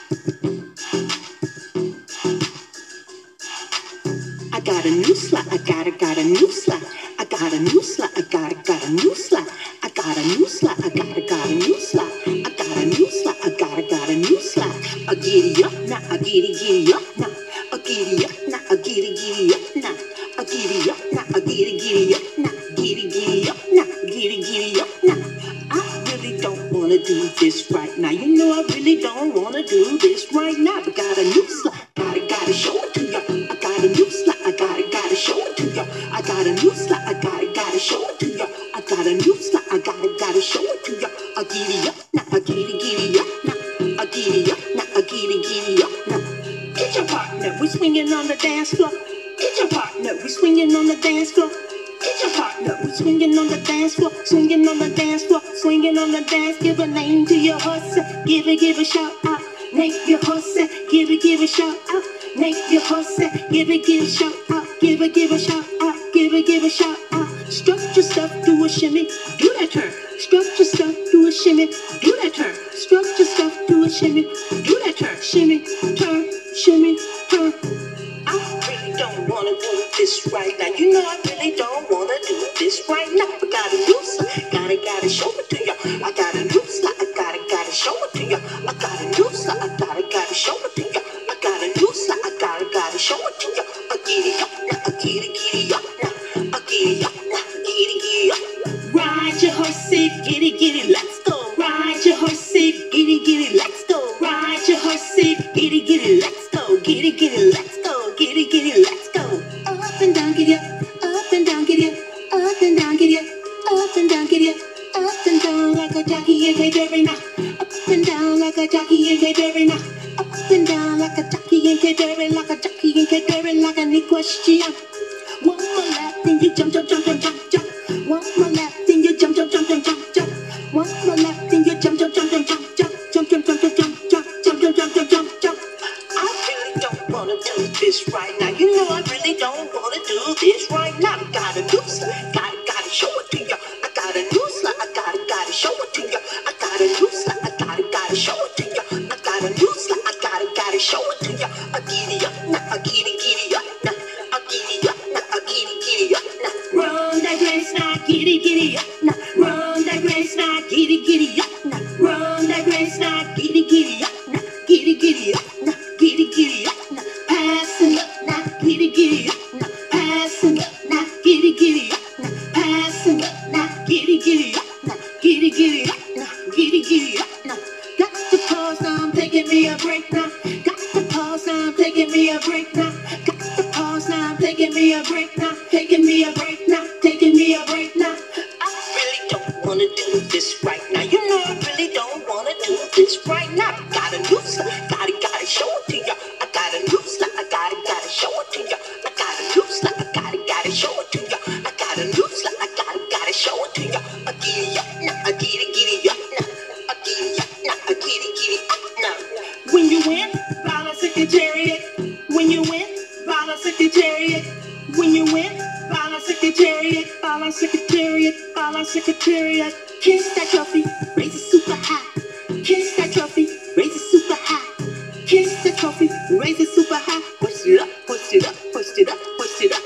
I got a new slide. I got a new slide. I got a new slide. I got a new slide. I got a new slide. I got a new slide. I got a new slide. I got a new slide. A giddy up now. A giddy up now. A giddy up now. A giddy up now. A giddy up now. A giddy up now. Giddy up now. Giddy up now. I really don't wanna do this right now. You know I really don't wanna do this right now. But got a new slide. Gotta show it to ya. I got a new slide. I gotta show it to ya. I got a new slide. I gotta show it to ya. I got a new slide. I gotta show it to ya. A giddy up now. A giddy up now. A giddy up now. A giddy up now. Get your partner. We swinging on the dance floor. Get your partner. We swinging on the dance floor. Get your partner. We swinging on the dance floor. Swinging on the dance floor. Swinging on the dance. Give a name to your horse. Give a shout out. Name your horse. Give a shout out. Name your horse. Give a shout out. Give a shout out. Give a shout out. Strut your stuff, do a shimmy, do that turn. Strut your stuff, do a shimmy, do that turn. Strut your stuff, do a shimmy, do that turn. Shimmy, turn, shimmy, turn. I really don't wanna do this right now. You know I really don't wanna do this right now. I got a new slide, gotta show it to ya. I got a new slide, I gotta show it to ya. I got a new slide, I gotta show it to ya. I got a new slide, I gotta show it to ya. A giddy up now, a giddy up now, a giddy up now, giddy up. Ride your horse, giddy, let's go. Ride your horse, giddy, let's go. Ride your horse, giddy, let's go. Giddy, let's go. Giddy, let's go. Up and down, giddy up. Up and down, giddy up. Up and down, giddy up. Up and down, giddy up. Up and down like a jockey in K-Derby now. Up and down like a jockey in K-Derby now. Up and down like a jockey in K-Derby, like a jockey in K-Derby, like a Nickee. One more lap, then you jump. One more lap, then you jump. One more lap, then you jump. I really don't wanna do this right now. You know I really don't wanna do this right now. Got a new slide, gotta show it to ya. I got a new slide, I gotta show it to ya. I got a new slide, I gotta show it to ya. I got a new slide, I gotta show it to ya. A giddy up now, a giddy up now, a giddy up now, a giddy up now. Run that race now, giddy up now. Run that race now, giddy up now. Run that race now, giddy up now. Giddy up now, giddy up now. Passing up now, giddy up now. Passing up now, giddy up now. Passing up now, giddy up now. Giddy up now, giddy up now. Got to pause now, I'm taking me a break now. Got to pause now, I'm taking me a break now. Got to pause now, I'm taking me a break now. Taking me a break now, taking me a break now. I really don't wanna do this right now. You know I really don't wanna do this right now. Got a new slide, gotta show it to ya. I got a new slide, I gotta show it to ya. I got a new slide, I gotta show it to ya. I got a new slide, I gotta show it to ya. A giddy up now, a giddy up now, a giddy up now, a giddy up now. When you win, follow Secretariat. When you win, follow Secretariat. When you win, follow Secretariat. Follow Secretariat. Follow Secretariat. Kiss that trophy, raise it super high. Kiss that trophy, raise it super high. Kiss the trophy, raise it super high. Push it up, push it up, push it up, push it up.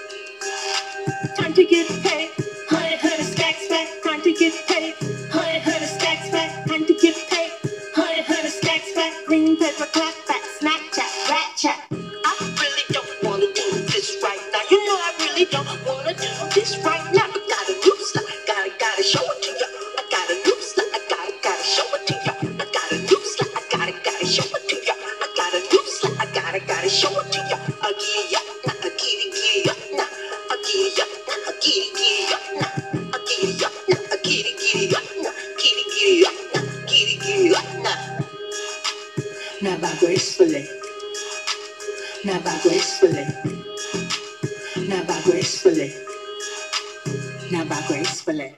Time to get paid. 100 stacks back. Time to get paid. 100 stacks back. Time to get paid. 100 stacks back. Green paper clap back. Snapchat, rat chat. I really don't wanna do this right now. You know I really don't wanna do this right now. But got a new slide, gotta show it to ya. I got a new slide, I gotta show it to ya. I got a new slide, I gotta show it to ya. I got a new slide, I gotta show it to ya. A giddy up now, a giddy up now, a giddy up now, a giddy up now, a giddy up now, a giddy up now, giddy up now, giddy up now. Now bow gracefully. Now bow gracefully. Now bow gracefully. Now bow gracefully.